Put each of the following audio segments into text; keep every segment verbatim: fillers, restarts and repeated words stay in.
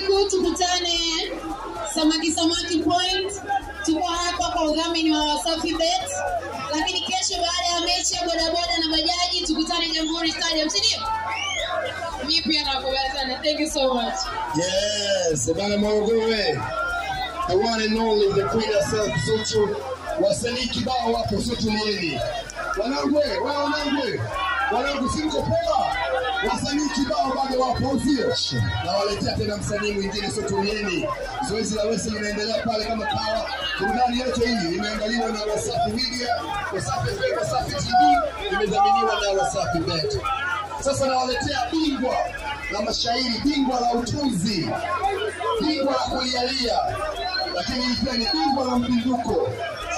usiku tukutane Samaki Samaki Point. Tuko hapa kwa udhamini wa Wasafi Bet. Lakini kesho baada ya mechi ya bodaboda na bajaji tukutane Jamhuri Stadium, si ndio? Mimi pia nakubali sana. Thank you so much. Yes, bana Morogoro. The one and only, the queen herself, Zuchus. Wasanii kibao wapo, sio tulieni. Wanangu, wewe wanangu. Wanangu simko poa. Wasanii kibao bado wapo sio? Na waletea tena msanii mwingine, sio tulieni. Zoezi la wrestling linaendelea pale kama kawa. Burudani yote hii imeandaliwa na Wasafi Media, Wasafi Bet, Wasafi T V, imedhaminiwa na Wasafi Bet. Sasa nawaletea bingwa la mashairi, bingwa la utunzi, bingwa la kulialia, lakini pia ni bingwa la mpinduko.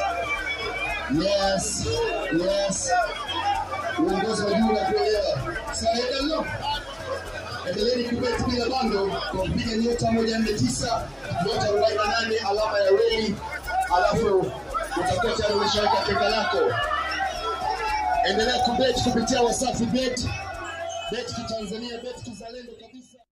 Yes, yes. Uongozi wa juu na kuelewa. Sasa endelea. Endelea kubeti bila bando kwa kupiga nyota moja nne tisa, nyota arobaini na nane alama ya reli, alafu utakuwa tayari umeshaweka pesa lako. Endelea kubeti kupitia Wasafi Bet. Bet Tanzania, bet kizalendo kabisa.